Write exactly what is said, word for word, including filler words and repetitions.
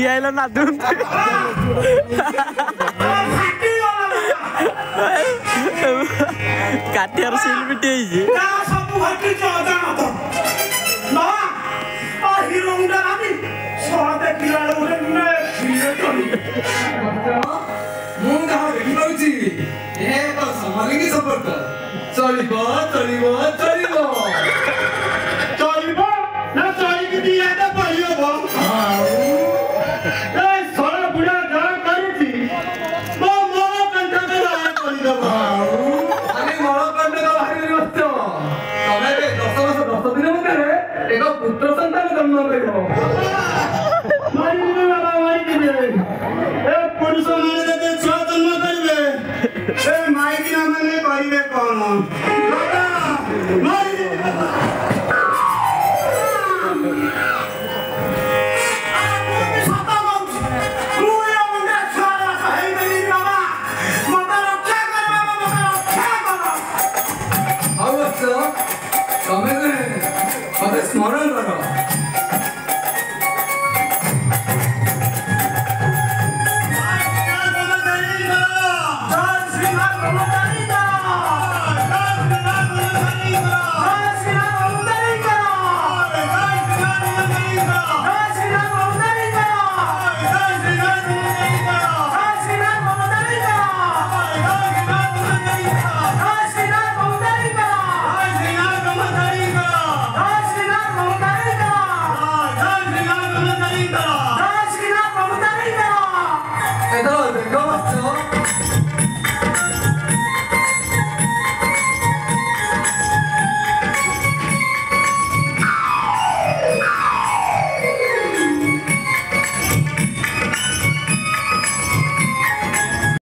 आइला ना दून काटियार सिल पिटी जी ना सब हटी जादा तो ना आ हीरो मुंडा नानी सोते किला उरे ने फिरे चली ମୁଁ କାହା ଦେଖିପାରୁଛି ଏ ତ ସମାଲିକି ସମ୍ପର୍କ ଚଳିବ ଚଳିବ ଚଳିବ ଚଳିବ ନା ଚଳିକି ଦିଆଟା ପଡ଼ିବ ଆଉ ଏ ସଳ ବୁଢା ଯାହା କରୁଛି ମୋ ମନ କଣ୍ଠରେ ବାହାର କରିଦେବ ଆଉ ଖାଲି ମଳକଣ୍ଟକ ବାହାରି ବସିଛ ତମେ ଏବେ ଦଶ ବର୍ଷ ଦଶ ଦିନ ମଧ୍ୟରେ ଏକ ପୁତ୍ର ସନ୍ତାନ ଜନ୍ମ କରିବ ମାରିଯିବେ ବାବା ମାରିଯିବେ ଏ ପୁରୁଷ ମାନେ ଯଦି ଛୁଆ ଜନ୍ମ କରିବେ ଏ ମାଇକିନା ମାନେ କରିବେ କଣ ବାବା ମାରିଯିବେ ତମେ ମତେ ସ୍ମରଣ କର Hello, ¿cómo estás?